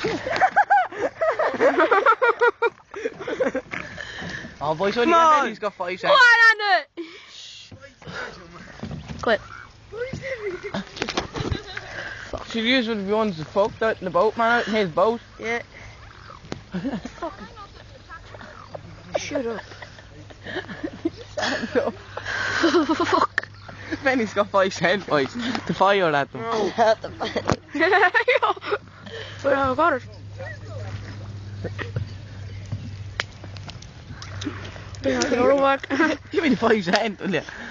Oh, boys, only Andy's got 5 cents. Go on, Andy! Quit. Should use one of the ones that fucked out in the boat, man, out in his boat. Yeah. Fucking. Shut up. Stand up. Fuck. Benny's got 5 cents, boys, to fire at them. Oh. But I got it. Yeah, you're back. Give me the 5 cents, will you?